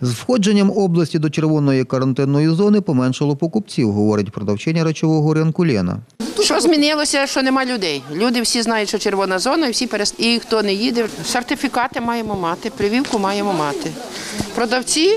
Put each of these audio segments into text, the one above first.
З входженням області до червоної карантинної зони поменшало покупців, говорить продавчиня речового ринку Лена. Що змінилося, що нема людей. Люди всі знають, що червона зона, і всі і хто не їде. Сертифікати маємо мати, прививку маємо мати. Продавці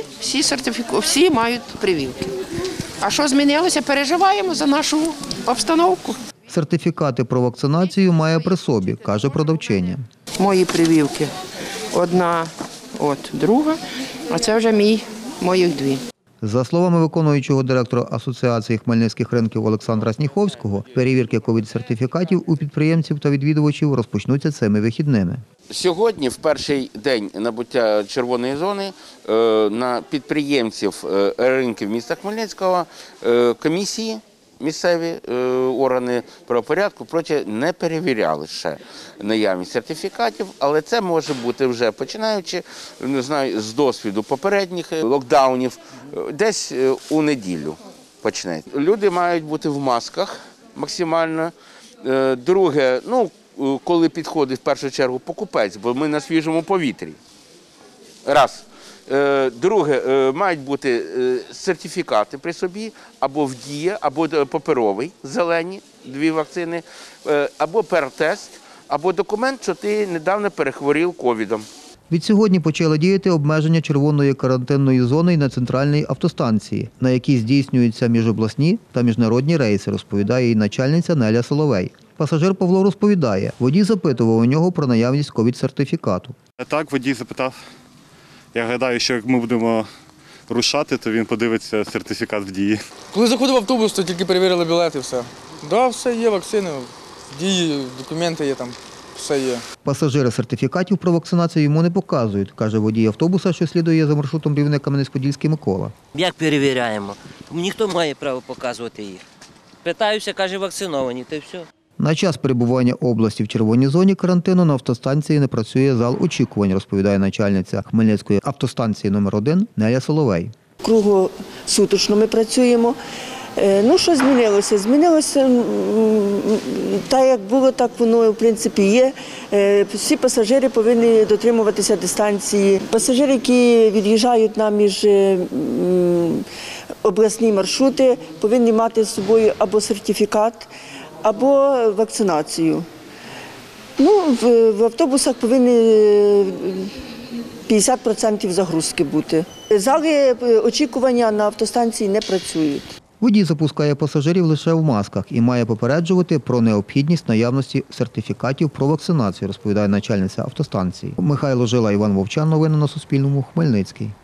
всі мають прививки. А що змінилося, переживаємо за нашу обстановку. Сертифікати про вакцинацію має при собі, каже продавчиня. Мої прививки. Одна, друга, а це вже моїх дві. За словами виконуючого директора Асоціації хмельницьких ринків Олександра Сніховського, перевірки ковід-сертифікатів у підприємців та відвідувачів розпочнуться цими вихідними. Сьогодні, в перший день набуття червоної зони, на підприємців ринків міста Хмельницького комісії, місцеві органи правопорядку не перевіряли ще наявність сертифікатів, але це може бути вже починаючи, не знаю, з досвіду попередніх локдаунів, десь у неділю почнеться. Люди мають бути в масках максимально. Друге, коли підходить в першу чергу покупець, бо ми на свіжому повітрі. Раз. Друге, мають бути сертифікати при собі, або в Дія, або паперовий, зелені, 2 вакцини, або ПР-тест, або документ, що ти недавно перехворів ковідом. Відсьогодні почали діяти обмеження червоної карантинної зони й на центральній автостанції, на якій здійснюються міжобласні та міжнародні рейси, розповідає її начальниця Неля Соловей. Пасажир Павло розповідає, водій запитував у нього про наявність ковід-сертифікату. Так, водій запитав. Я гадаю, що як ми будемо рушати, то він подивиться сертифікат в дії. Коли заходив в автобус, то тільки перевірили білети і все. Так, все є, вакцини, в дії, документи є там, все є. Пасажири сертифікатів про вакцинацію йому не показують, каже водій автобуса, що слідує за маршрутом Рівне Кам'янець-Подільський Микола. Як перевіряємо? Ніхто має право показувати їх. Питаюся, каже, вакциновані, та й все. На час перебування області в червоній зоні карантину на автостанції не працює зал очікувань, розповідає начальниця Хмельницької автостанції номер 1 Неля Соловей. Круглосуточно ми працюємо. Що змінилося? Змінилося, так як було, так воно в принципі є. Всі пасажири повинні дотримуватися дистанції. Пасажири, які від'їжджають на міжобласні маршрути, повинні мати з собою або сертифікат, або вакцинацію. В автобусах повинні 50% загрузки бути. Зали очікування на автостанції не працюють. Водій запускає пасажирів лише в масках і має попереджувати про необхідність наявності сертифікатів про вакцинацію, розповідає начальниця автостанції. Михайло Жила, Іван Вовчан. Новини на Суспільному. Хмельницький.